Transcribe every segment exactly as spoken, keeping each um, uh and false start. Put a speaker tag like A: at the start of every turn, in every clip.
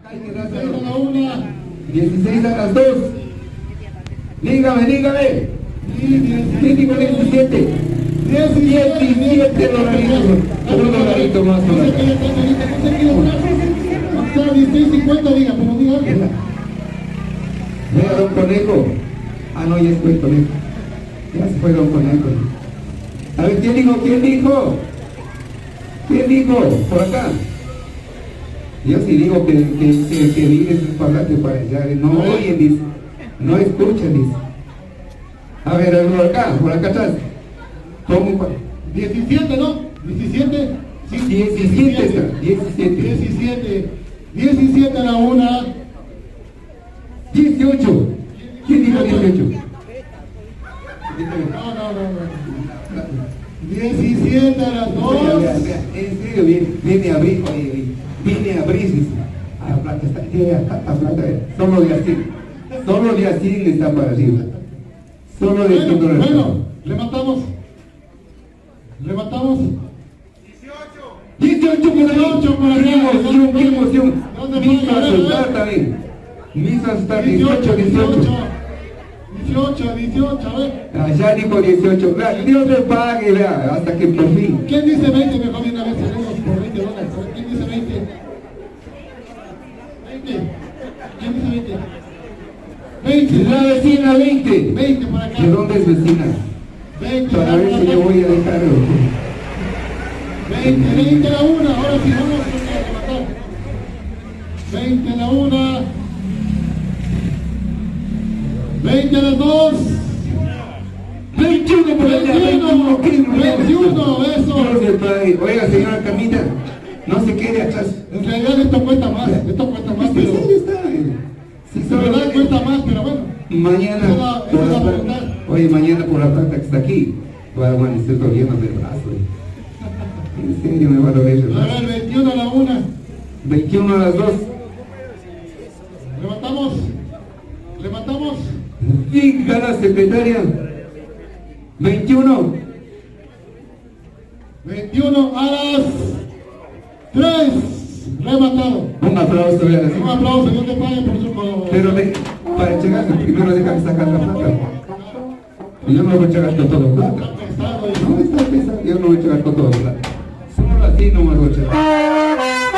A: dieciséis a la una.
B: dieciséis a las dos. Dígame, dígame. Mínimo diecisiete. diecisiete dolaritos. Un dolarito más.
A: No sé qué le pasa ahorita, no sé qué le pasa. Está dieciséis cincuenta, diga, pero diga algo.
B: Vea, don Conejo. Ah, no, ya es fue Conejo. Ya se fue don Conejo. A ver, ¿quién dijo? ¿Quién dijo? ¿Quién dijo? Por acá. Yo sí digo que, que, que, que vives un parlante para allá. No oyen, dice. No escuchan, dice. A ver, por acá, por acá atrás. ¿Cómo?
A: diecisiete, ¿no? diecisiete. Sí,
B: diecisiete, está. diecisiete.
A: diecisiete. diecisiete a la una.
B: dieciocho. ¿Quién dijo dieciocho?
A: No, no, no, no. diecisiete a las dos.
B: En serio, viene, viene a abrir, oye, viene a abrir. A la plata está, tiene a plata, solo de así. Solo de así le está para arriba. Solo de
A: Bueno,
B: bueno,
A: bueno, rematamos. Rematamos.
B: dieciocho por ahí.
A: dieciocho por allá.
B: Qué emoción, qué emoción.
A: ¿Dónde
B: Me hizo
A: fue? A ver, a
B: asustar
A: ver.
B: también. Me hizo asustar.
A: dieciocho,
B: dieciocho, dieciocho.
A: dieciocho, dieciocho, a ver.
B: Allá dijo dieciocho. Dios me pague, vea, hasta que por fin.
A: ¿Quién dice veinte? Mejor de una vez tenemos por veinte dólares. ¿Quién dice veinte? veinte. ¿Quién dice veinte? veinte.
B: La vecina veinte.
A: veinte por acá.
B: ¿De dónde es vecina?
A: veinte.
B: Para ver si yo voy a dejarlo.
A: veinte, veinte a la una. Ahora sí, vamos a rematar. veinte a la una. veinte a las dos.
B: veintiuno por allá,
A: veintiuno,
B: veintiuno,
A: veintiuno, eso.
B: Oiga, señora Camila, no se quede atrás.
A: En realidad esto cuesta más, esto cuesta más,
B: Sí,
A: pero...
B: sí, está. Sí,
A: En
B: solo-
A: realidad cuesta más, pero bueno.
B: Mañana,
A: Esa es la-
B: por
A: esa es
B: la
A: la
B: plata,
A: voluntad.
B: oye, mañana por la plata que está aquí, va a amanecer doliendo del brazo. eh. En serio me va a doler el
A: A
B: brazo.
A: ver, veintiuno a la una.
B: veintiuno a las dos.
A: Levantamos. Levantamos.
B: Diga la secretaria. veintiuno.
A: veintiuno a las tres. Rematado.
B: Un aplauso, vean así.
A: Un aplauso, Dios te pague por su colaboración.
B: Pero de, para llegar, primero déjame sacar la plata. Yo no voy a llegar con todo plata.
A: Está pesado, hijo.
B: No, está pesado. Yo no voy a llegar con todo plata. Solo así no me voy a llegar.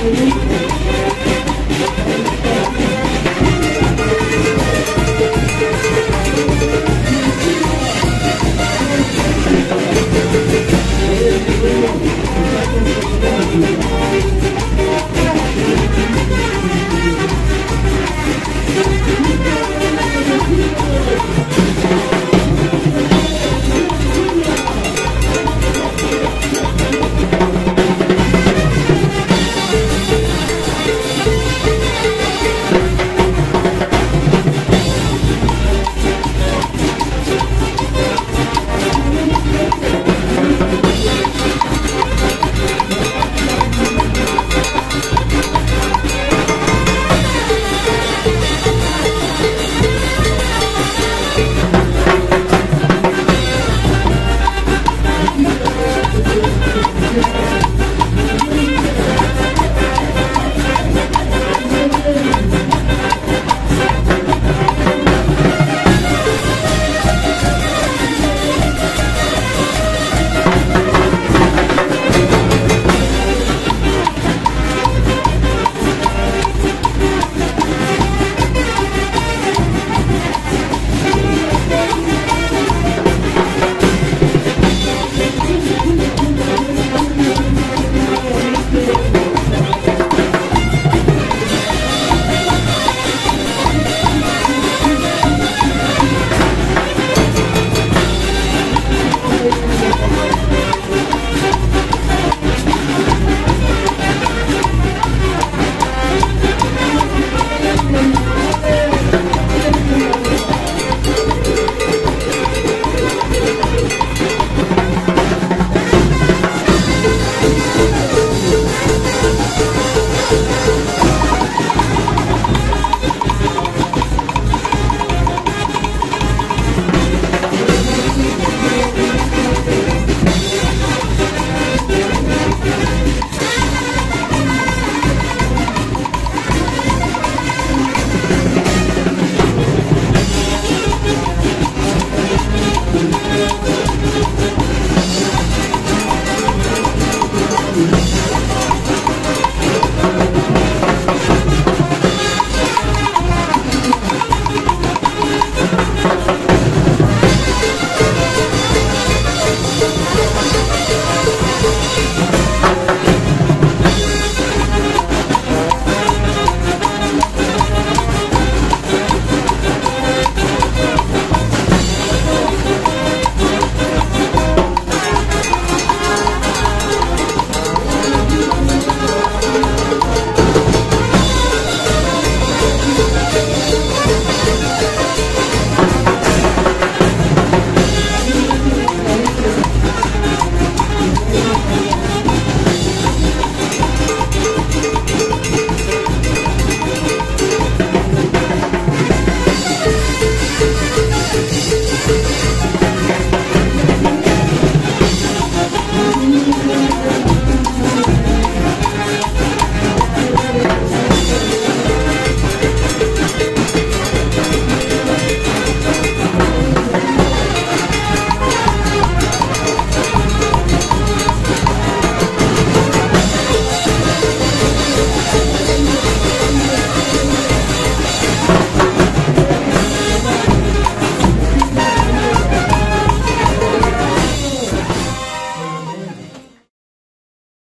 A: Conejo.